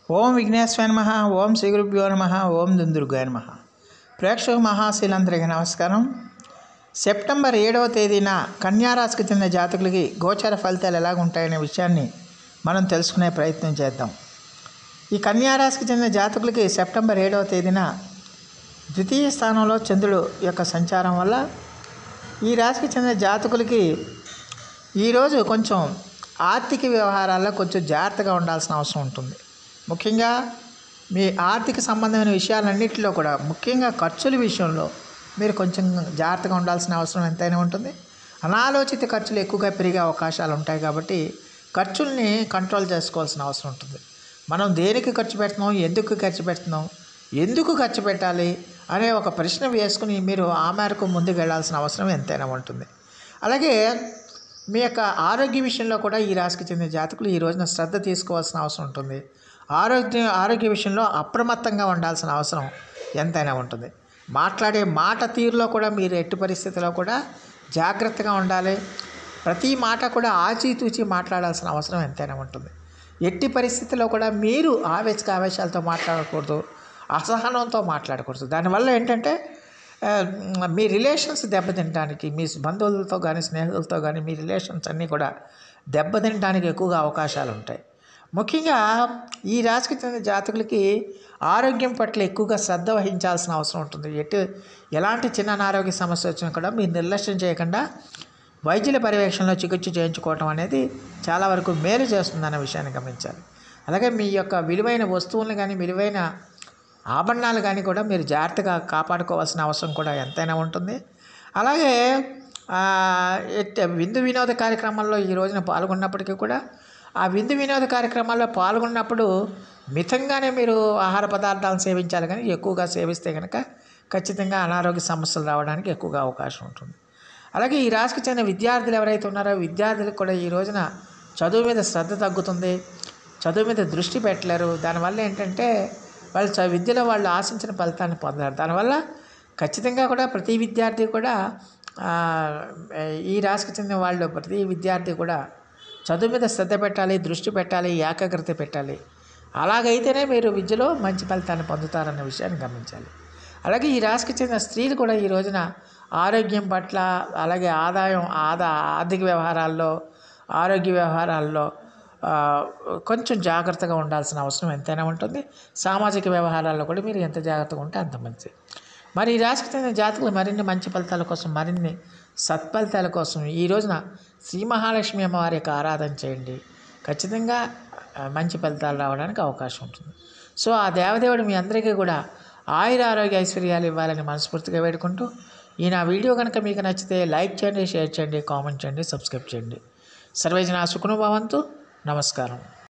ఓం విఘ్నేశ్వరాయ నమః. ఓం శ్రీ గురుభ్యో నమః. ఓం దుందుర్గాయ నమః. ప్రేక్షక మహాశీలందరికీ నమస్కారం. సెప్టెంబర్ 7వ తేదీన కన్యారాశికి చెందిన జాతకులకి గోచర ఫలితాలు ఎలాగుంటాయనే విషయాన్ని మనం తెలుసుకునే ప్రయత్నం చేద్దాం. ఈ కన్యారాశికి చెందిన జాతకులకి సెప్టెంబర్ 7వ తేదీన ద్వితీయ స్థానంలో చంద్రుడు యొక్క సంచారం వల్ల ఈ రాశికి చెందిన జాతకులకి ఈరోజు కొంచెం ఆర్థిక వ్యవహారాల్లో కొంచెం జాగ్రత్తగా ఉండాల్సిన అవసరం ఉంటుంది. ముఖ్యంగా మీ ఆర్థిక సంబంధమైన విషయాలన్నింటిలో కూడా ముఖ్యంగా ఖర్చుల విషయంలో మీరు కొంచెం జాగ్రత్తగా ఉండాల్సిన అవసరం ఎంతైనా ఉంటుంది. అనాలోచిత ఖర్చులు ఎక్కువగా పెరిగే అవకాశాలు ఉంటాయి కాబట్టి ఖర్చుల్ని కంట్రోల్ చేసుకోవాల్సిన అవసరం ఉంటుంది. మనం దేనికి ఖర్చు పెడుతున్నాం, ఎందుకు ఖర్చు పెడుతున్నాం, ఎందుకు ఖర్చు పెట్టాలి అనే ఒక ప్రశ్న వేసుకుని మీరు ఆ మేరకు ముందుకు వెళ్ళాల్సిన అవసరం ఎంతైనా ఉంటుంది. అలాగే మీ యొక్క ఆరోగ్య విషయంలో కూడా ఈ రాశికి చెందిన జాతకులు ఈ రోజున శ్రద్ధ తీసుకోవాల్సిన అవసరం ఉంటుంది. ఆరోగ్య విషయంలో అప్రమత్తంగా ఉండాల్సిన అవసరం ఎంతైనా ఉంటుంది. మాట్లాడే మాట తీరులో కూడా మీరు ఎట్టి పరిస్థితిలో కూడా జాగ్రత్తగా ఉండాలి. ప్రతి మాట కూడా ఆచితూచి మాట్లాడాల్సిన అవసరం ఎంతైనా ఉంటుంది. ఎట్టి పరిస్థితుల్లో కూడా మీరు ఆవేశాలతో మాట్లాడకూడదు, అసహనంతో మాట్లాడకూడదు. దానివల్ల ఏంటంటే మీ రిలేషన్స్ దెబ్బతినడానికి, మీ బంధువులతో కానీ స్నేహితులతో కానీ మీ రిలేషన్స్ అన్నీ కూడా దెబ్బతినడానికి ఎక్కువగా అవకాశాలు ఉంటాయి. ముఖ్యంగా ఈ రాశికి చెందిన జాతకులకి ఆరోగ్యం పట్ల ఎక్కువగా శ్రద్ధ వహించాల్సిన అవసరం ఉంటుంది. ఎలాంటి చిన్న అనారోగ్య సమస్య వచ్చినా కూడా మీరు నిర్లక్ష్యం చేయకుండా వైద్యుల పర్యవేక్షణలో చికిత్స చేయించుకోవటం అనేది చాలా వరకు మేలు చేస్తుందన్న విషయాన్ని గమనించాలి. అలాగే మీ యొక్క విలువైన వస్తువులను కానీ విలువైన ఆభరణాలు కానీ కూడా మీరు జాగ్రత్తగా కాపాడుకోవాల్సిన అవసరం కూడా ఎంతైనా ఉంటుంది. అలాగే విందు వినోద కార్యక్రమాల్లో ఈ రోజున పాల్గొన్నప్పటికీ కూడా ఆ విందు వినోద కార్యక్రమాల్లో పాల్గొన్నప్పుడు మితంగానే మీరు ఆహార పదార్థాలను సేవించాలి. కానీ ఎక్కువగా సేవిస్తే కనుక ఖచ్చితంగా అనారోగ్య సమస్యలు రావడానికి ఎక్కువగా అవకాశం ఉంటుంది. అలాగే ఈ రాశికి చెందిన విద్యార్థులు ఎవరైతే ఉన్నారో విద్యార్థులకు కూడా ఈ రోజున చదువు మీద శ్రద్ధ తగ్గుతుంది, చదువు మీద దృష్టి పెట్టలేరు. దానివల్ల ఏంటంటే వాళ్ళు విద్యలో వాళ్ళు ఆశించిన ఫలితాన్ని పొందారు. దానివల్ల ఖచ్చితంగా కూడా ప్రతి విద్యార్థి కూడా ఈ రాశికి చెందిన వాళ్ళు ప్రతి విద్యార్థి కూడా చదువు మీద శ్రద్ధ పెట్టాలి, దృష్టి పెట్టాలి, ఏకాగ్రత పెట్టాలి. అలాగైతేనే మీరు విద్యలో మంచి ఫలితాన్ని పొందుతారన్న విషయాన్ని గమనించాలి. అలాగే ఈ రాశికి చెందిన స్త్రీలు కూడా ఈ రోజున ఆరోగ్యం పట్ల, అలాగే ఆర్థిక వ్యవహారాల్లో, ఆరోగ్య వ్యవహారాల్లో కొంచెం జాగ్రత్తగా ఉండాల్సిన అవసరం ఎంతైనా ఉంటుంది. సామాజిక వ్యవహారాల్లో కూడా మీరు ఎంత జాగ్రత్తగా ఉంటే అంత మంచిది. మరి ఈ రాశికి చెందిన జాతకులు మరిన్ని మంచి ఫలితాల కోసం, మరిన్ని సత్ఫలితాల కోసం ఈ రోజున శ్రీ మహాలక్ష్మి అమ్మవారి యొక్క ఆరాధన చేయండి. ఖచ్చితంగా మంచి ఫలితాలు రావడానికి అవకాశం ఉంటుంది. సో ఆ దేవదేవుడు మీ అందరికీ కూడా ఆయుర ఆరోగ్య ఐశ్వర్యాలు ఇవ్వాలని మనస్ఫూర్తిగా వేడుకుంటూ నా వీడియో కనుక మీకు నచ్చితే లైక్ చేయండి, షేర్ చేయండి, కామెంట్ చేయండి, సబ్స్క్రైబ్ చేయండి. సర్వేజన సుఖినో భవంతు. నమస్కారం.